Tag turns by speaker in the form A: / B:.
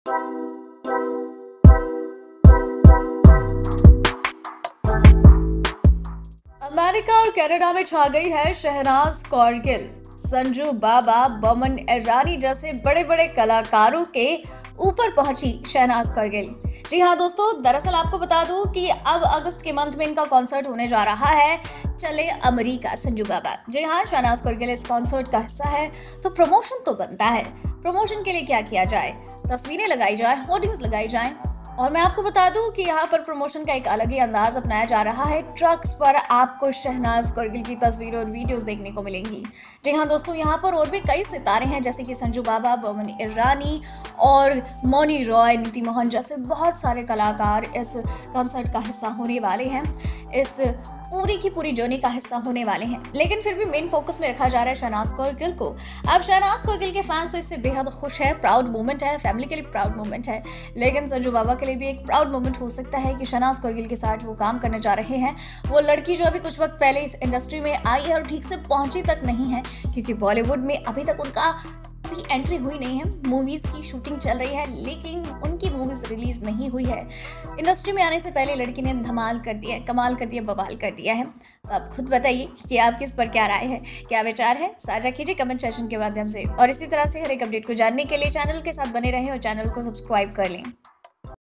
A: America और Canada में छा गई है शहनाज कौरगिल। संजू बाबा, बोमन ईरानी जैसे बड़े बड़े कलाकारों के ऊपर पहुंची शहनाज कौरगिल। जी हाँ दोस्तों, दरअसल आपको बता दूं कि अब अगस्त के मंथ में इनका कॉन्सर्ट होने जा रहा है, चले अमेरिका संजू बाबा। जी हाँ, शहनाज कौरगिल इस कॉन्सर्ट का हिस्सा है, तो प्रमोशन तो बनता है। प्रमोशन के लिए क्या किया जाए? तस्वीरें लगाई जाए, होर्डिंग्स लगाई जाए। और मैं आपको बता दूं कि यहाँ पर प्रमोशन का एक अलग ही अंदाज अपनाया जा रहा है। ट्रक्स पर आपको शहनाज कौरगिल की तस्वीरें और वीडियोस देखने को मिलेंगी। जी हाँ दोस्तों, यहाँ पर और भी कई सितारे हैं, जैसे कि संजू बाबा, बोमन ईरानी और मौनी रॉय, नीति मोहन जैसे बहुत सारे कलाकार इस कॉन्सर्ट का हिस्सा होने वाले हैं, इस पूरी की पूरी जर्नी का हिस्सा होने वाले हैं। लेकिन फिर भी मेन फोकस में रखा जा रहा है शहनाज कौरगिल को। अब शहनाज कौरगिल के फैंस तो इससे बेहद खुश है, प्राउड मोमेंट है, फैमिली के लिए प्राउड मोमेंट है। लेकिन संजू बाबा के लिए भी एक प्राउड मोमेंट हो सकता है कि शहनाज कौरगिल के साथ वो काम करने जा रहे हैं। वो लड़की जो अभी कुछ वक्त पहले इस इंडस्ट्री में आई है और ठीक से पहुंची तक नहीं है, क्योंकि बॉलीवुड में अभी तक उनका भी एंट्री हुई नहीं है। मूवीज की शूटिंग चल रही है, लेकिन उनकी मूवीज रिलीज नहीं हुई है। इंडस्ट्री में आने से पहले लड़की ने धमाल कर दिया है, कमाल कर दिया, बवाल कर दिया है। तो आप खुद बताइए कि आपकी इस पर क्या राय है, क्या विचार है? साझा कीजिए कमेंट सेक्शन के माध्यम से। और इसी तरह से हर एक अपडेट को जानने के लिए चैनल के साथ बने रहें और चैनल को सब्सक्राइब कर लें।